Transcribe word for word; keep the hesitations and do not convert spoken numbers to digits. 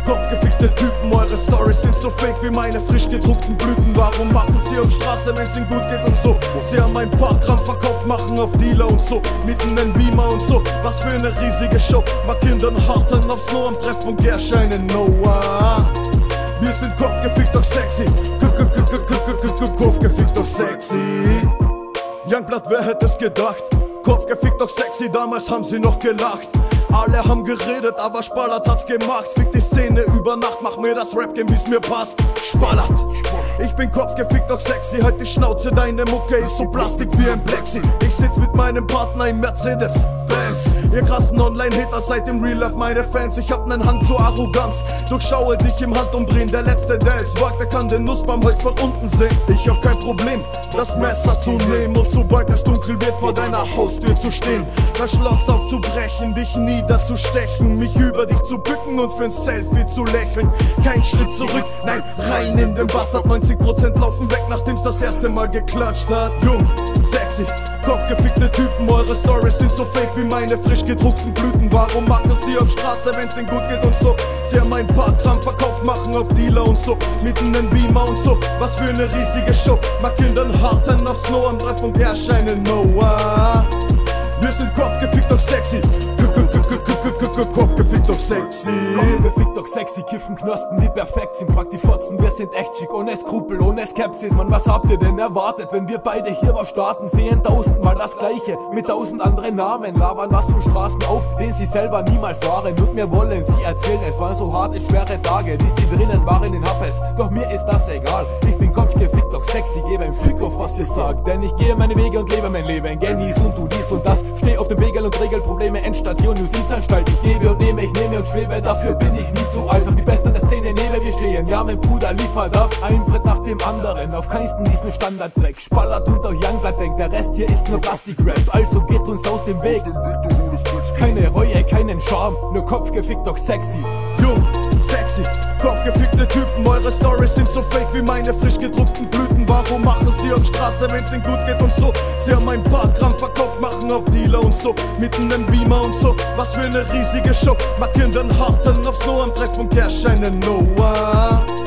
Kopfgefickte Typen, eure Storys sind so fake wie meine frisch gedruckten Blüten. Warum machen sie auf Straße, wenn's ihnen gut geht und so? Sie haben ein paar Gramm verkauft, machen auf Dealer und so, mitten in Beamer und so. Was für eine riesige Show, markieren dann hart dann aufs No am Treffpunkt erscheinen Noah. Wir sind kopfgefickt doch sexy, kopfgefickt doch sexy. Youngblood, wer hätte es gedacht? Kopfgefickt doch sexy, damals haben sie noch gelacht. Alle haben geredet, aber Spallert hat's gemacht. Fick die Szene über Nacht, mach mir das Rap-Game, wie's mir passt. Spallert! Ich bin kopfgefickt doch sexy, halt die Schnauze, deine Mucke ist so Plastik wie ein Plexi. Ich sitz mit meinem Partner im Mercedes Benz. Ihr krassen Online-Hater seid im Real Life meine Fans. Ich hab nen Hang zur Arroganz, durchschaue dich im Handumdrehen. Der Letzte, der es wagt, der kann den Nussbaum heute von unten sehen. Ich hab kein Problem, das Messer zu nehmen und sobald es dunkel wird, vor deiner Haustür zu stehen. Das Schloss aufzubrechen, dich niederzustechen, mich über dich zu bücken und für'n Selfie zu lächeln. Kein Schritt zurück, nein, rein in den Bastard. neunzig Prozent laufen weg, nachdem's das erste Mal geklatscht hat. Jung, sexy, kopfgefickte Typen, eure Storys sind so fake wie meine frisch gedruckten Blüten. Warum machen sie auf Straße, wenn's ihnen gut geht und so? Sie haben ein paar Gramm verkauft, machen auf Dealer und so, mitten in Beamer und so. Was für eine riesige Show, markieren dann hart dann aufs No am Treffpunkt erscheinen Noah. Wir sind kopfgefickt doch sexy, kopfgefickt doch sexy. Kopfgefickt doch sexy, kiffen Knospen, die perfekt sind. Frag die Fotzen, wir sind echt schick, ohne Skrupel, ohne Skepsis. Mann, was habt ihr denn erwartet, wenn wir beide hier was starten? Sehen tausendmal das Gleiche, mit tausend anderen Namen. Labern was von Straßen auf, den sie selber niemals waren. Und mir wollen sie erzählen, es waren so harte, schwere Tage, die sie drinnen waren in Happes. Doch mir ist das egal, ich bin kopfgefickt doch sexy. Gebe ein Fick auf, was ihr sagt, denn ich gehe meine Wege und lebe mein Leben. Genieß und tu dies und das, steh auf dem Wegel und regel Probleme. Endstation, Justizanstalt, ich gebe und nehme, ich nehme und schwebe. Dafür bin ich nie zu alt, doch die Besten der Szene neben mir stehen. Ja, mein Bruder liefert ab, ein Brett nach dem anderen. Auf keinen diesen Standarddreck, Spallert und auch Youngblood denkt, der Rest hier ist nur Plastik-Rap. Also geht uns aus dem Weg, keine Reue, keinen Charme, nur kopfgefickt doch sexy. Jung, sexy, kopfgefickte Typen, eure Storys sind so fake wie meine frisch gedruckten Blüten. Warum machen sie auf Straße, wenn's ihnen gut geht und so? Sie haben ein paar Gramm verkauft, machen auf Dealer und so, mitten im Beamer und so. Was für eine riesige Show, markieren dann hart dann aufs No am Treffpunkt erscheinen Noah.